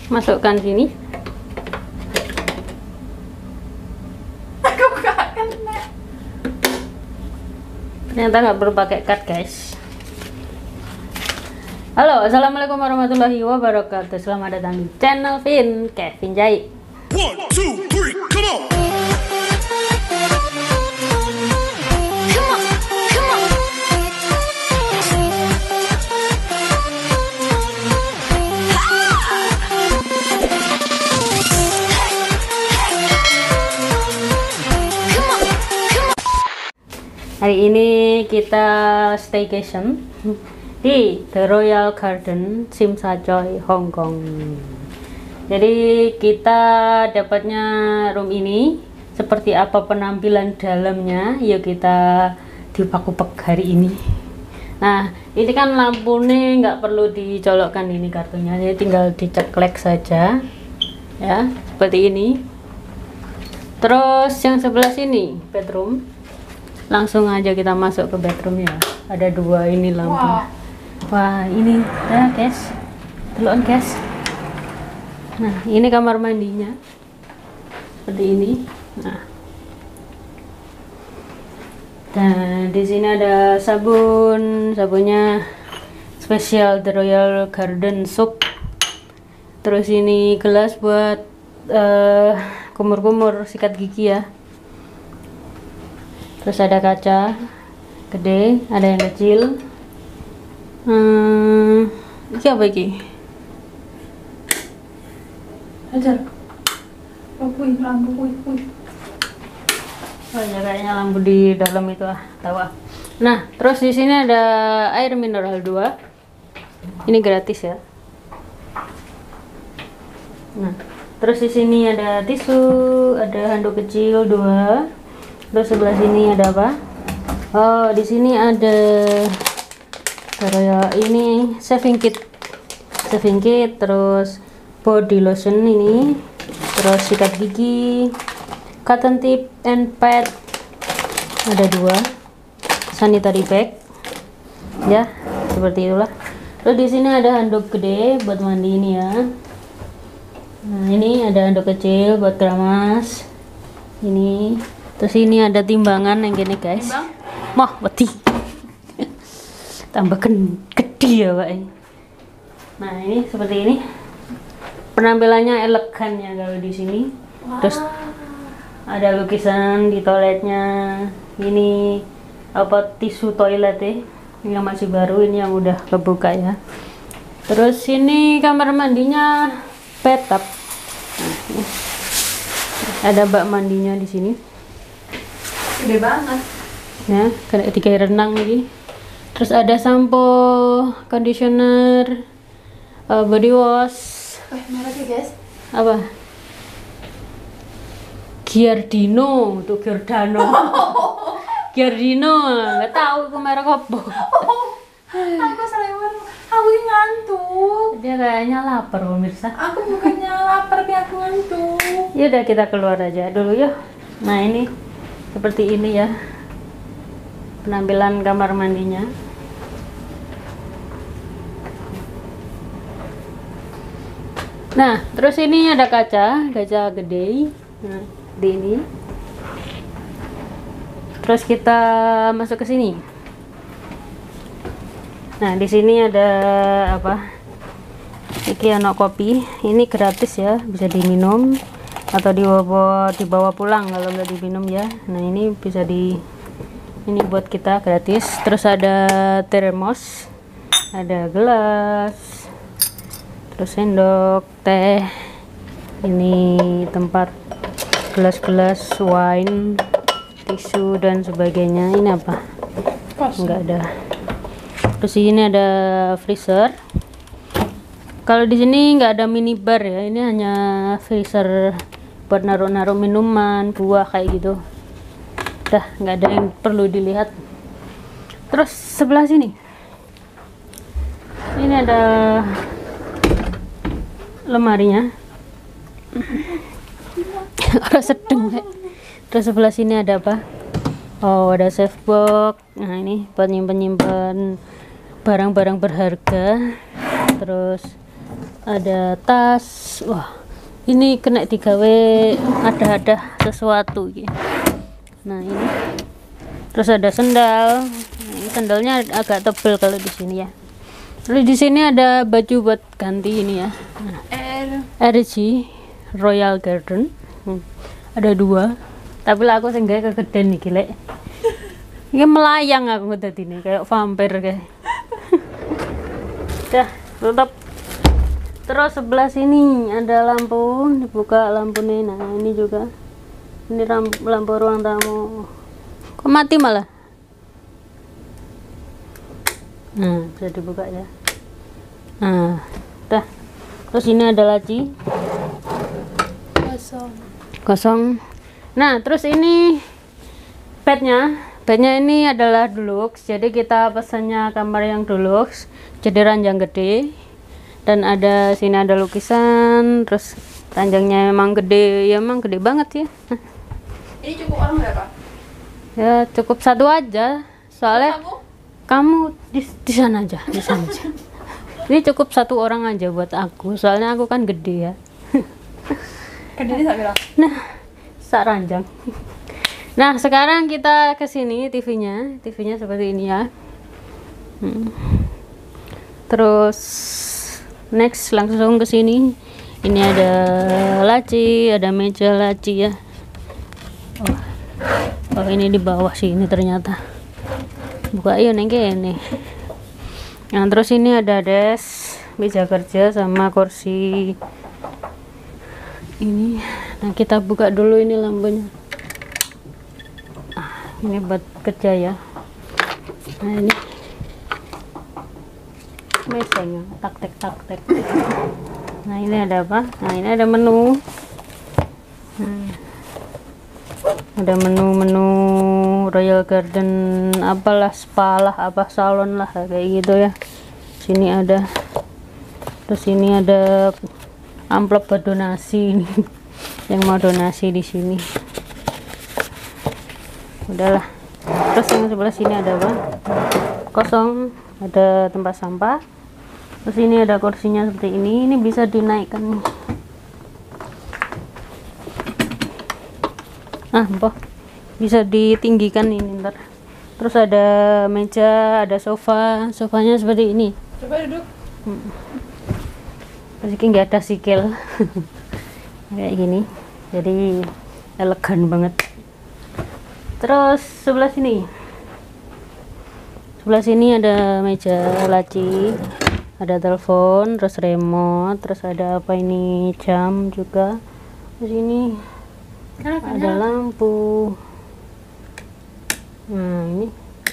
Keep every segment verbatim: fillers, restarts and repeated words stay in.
masukkan sini. Aku gak kena. Ternyata nggak perlu pakai cut, guys. Halo, assalamualaikum warahmatullahi wabarakatuh. Selamat datang di channel Vin Kevin Jai. One, two, three, come on. Hari ini kita staycation di The Royal Garden, Tsim Sha Tsui, Hong Kong. Jadi kita dapatnya room ini. Seperti apa penampilan dalamnya, yuk kita dipak-upak hari ini. Nah, ini kan lampunya nggak perlu dicolokkan ini kartunya, jadi tinggal diceklek saja ya, seperti ini. Terus yang sebelah sini bedroom. Langsung aja kita masuk ke bedroom ya. Ada dua ini lampu. Wow. Wah, ini dah guys. Teluan guys. Nah, ini kamar mandinya. Seperti ini. Nah. Dan di sini ada sabun, sabunnya spesial The Royal Garden Soap. Terus ini gelas buat uh, kumur-kumur sikat gigi ya. Terus ada kaca gede, ada yang kecil. Hmm, ini apa ini? Ajar. Lampu, lampu, lampu. Oh ya, kayaknya lampu di dalam itu ah, tahu ah. Nah, terus di sini ada air mineral dua. Ini gratis ya. Nah, terus di sini ada tisu, ada handuk kecil dua. Terus sebelah sini ada apa? Oh, di sini ada kayak ini shaving kit, shaving kit, terus body lotion ini, terus sikat gigi, cotton tip and pad, ada dua, sanitary bag, ya seperti itulah. Terus di sini ada handuk gede buat mandi ini ya. Nah, ini ada handuk kecil buat keramas, ini. Terus ini ada timbangan yang gini guys. Timbang? Mah, wedi. Tambah gede ya, Pak. Nah, ini seperti ini. Penampilannya elegan ya kalau di sini. Wow. Terus ada lukisan di toiletnya. Ini apa tisu toilet ya. Yang masih baru, ini yang udah kebuka ya. Terus ini kamar mandinya bathtub. Nah, ini. Ada bak mandinya di sini. Gede banget. Ya, kayak tiga renang ini. Terus ada sampo, conditioner, uh, body wash. Eh, mereknya guys. Apa? Giardino, tuh Giordano. Giardino, nggak tahu itu merek apa. Aku selewat. Aku ini ngantuk. Dia kayaknya lapar pemirsa. Aku bukannya lapar, tapi aku ngantuk. Ya udah, kita keluar aja dulu ya. Nah, ini seperti ini ya penampilan kamar mandinya. Nah, terus ini ada kaca, kaca gede. Nah, di ini. Terus kita masuk ke sini. Nah, di sini ada apa? Iki anak kopi. Ini gratis ya, bisa diminum atau dibawa dibawa pulang kalau nggak diminum ya. Nah, ini bisa di ini buat kita gratis. Terus ada termos, ada gelas, terus sendok, teh, ini tempat gelas-gelas wine, tisu dan sebagainya. Ini apa? Nggak ada. Terus ini ada freezer. Kalau di sini nggak ada minibar ya, ini hanya freezer buat naruh-naruh minuman, buah kayak gitu. Dah, nggak ada yang perlu dilihat. Terus sebelah sini, ini ada lemarinya. Orang sedeng. Terus sebelah sini ada apa? Oh, ada safe box. Nah, ini buat nyimpen-nyimpen barang-barang berharga. Terus ada tas. Wah, ini kena digawe ada-ada sesuatu gitu. Nah, ini. Terus ada sendal. Nah, ini sendalnya agak tebal kalau di sini ya. Terus di sini ada baju buat ganti ini ya. Nah, R G Royal Garden. Hmm. Ada dua. Tapi lah aku sing gawe kegedean iki lek. Iki melayang aku dadine kayak vampir kayak. Dah, tutup. Terus sebelah sini ada lampu, dibuka lampunya. Nah, ini juga. Ini lampu, lampu ruang tamu. Kok mati malah? Nah, bisa dibuka ya. Nah, dah. Terus ini ada laci. Kosong. Kosong. Nah, terus ini bednya. Bednya ini adalah deluxe. Jadi kita pesannya kamar yang deluxe. Jadi ranjang gede. Dan ada sini ada lukisan. Terus ranjangnya memang gede. Ya memang gede banget ya. Ini cukup orang berapa? Ya cukup satu aja. Soalnya Kamu? kamu di, di sana aja, di sana aja. Ini cukup satu orang aja buat aku. Soalnya aku kan gede ya. Kediri tak bilang. Nah, sak ranjang. Nah, sekarang kita ke sini T V-nya. T V-nya seperti ini ya. Hmm. Terus next langsung ke sini. Ini ada laci, ada meja laci ya. Oh. Oh, ini di bawah sini ternyata. Buka ya neng ini. Nah, terus ini ada desk, meja kerja sama kursi. Ini. Nah, kita buka dulu ini lampunya. Ah, ini buat kerja ya. Nah, ini mesenya taktek taktek. Nah, ini ada apa? Nah, ini ada menu. Hmm. Ada menu-menu Royal Garden, apalah spa lah, apa salon lah kayak gitu ya. Sini ada. Terus ini ada amplop buat donasi ini. Yang mau donasi di sini. Udahlah. Terus yang sebelah sini ada apa? Kosong, ada tempat sampah. Terus ini ada kursinya seperti ini. Ini bisa dinaikkan nih. Ah, boh. Bisa ditinggikan ini ntar. Terus ada meja, ada sofa. Sofanya seperti ini. Coba duduk. Hmm. Meski nggak ada sikil. Kayak gini. Jadi elegan banget. Terus sebelah sini. Sebelah sini ada meja laci. Ada telepon, terus remote, terus ada apa ini, jam juga. Terus ini ada lampu. Nah, ini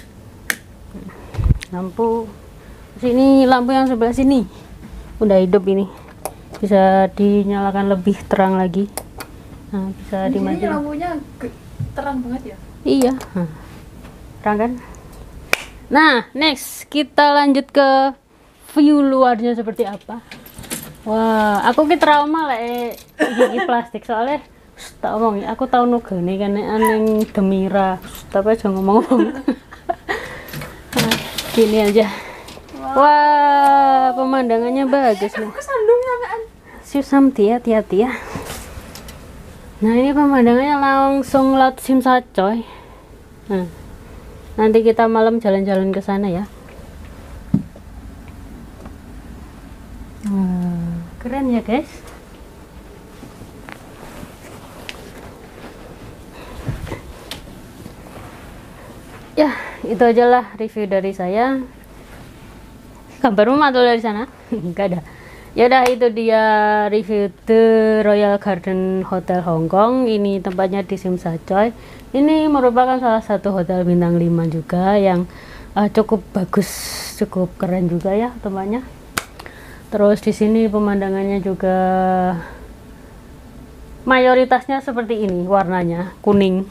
lampu. Terus ini lampu yang sebelah sini udah hidup, ini bisa dinyalakan lebih terang lagi. Nah, bisa Di sini dimatiin. lampunya ge- terang banget ya. Iya, nah, terang kan. Nah, next kita lanjut ke view luarnya seperti apa. Wah, aku ki trauma lah eh gigi plastik soalnya tak omong, aku tahu nugane kan aneng Demira, tapi aja ngomong-ngomong. Nah, gini aja. Wah, pemandangannya bagus nih. Kesandung sampean. Susamti, hati-hati ya. Nah, ini pemandangannya langsung laut Simsa coy. Nah, nanti kita malam jalan-jalan ke sana ya. Hmm, keren ya guys. Ya, itu aja lah review dari saya. Kabarmu atau dari sana? Enggak ada. Ya udah, itu dia review The Royal Garden Hotel Hong Kong. Ini tempatnya di Simsa coy. Ini merupakan salah satu hotel bintang lima juga yang uh, cukup bagus, cukup keren juga ya tempatnya. Terus di sini pemandangannya juga mayoritasnya seperti ini, warnanya kuning.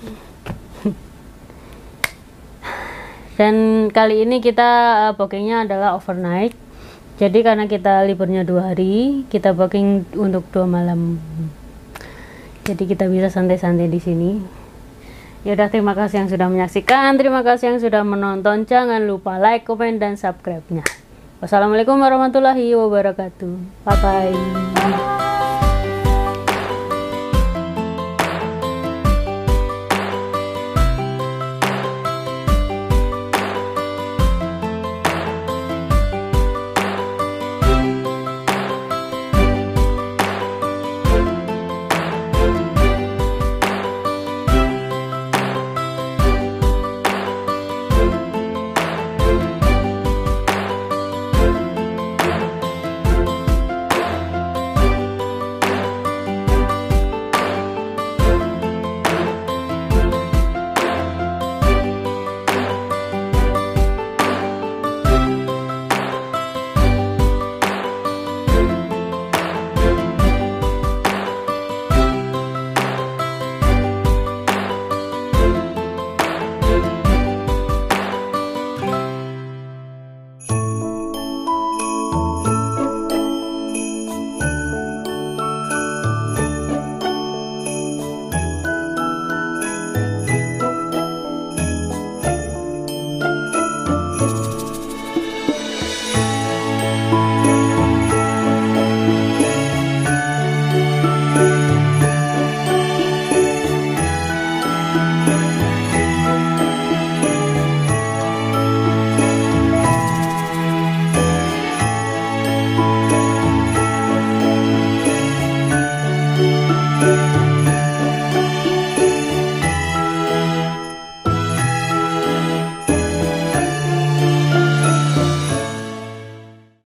Dan kali ini kita uh, bookingnya adalah overnight. Jadi karena kita liburnya dua hari, kita booking untuk dua malam. Jadi kita bisa santai-santai di sini. Ya udah, terima kasih yang sudah menyaksikan, terima kasih yang sudah menonton. Jangan lupa like, komen, dan subscribe-nya. Wassalamualaikum warahmatullahi wabarakatuh. Bye bye.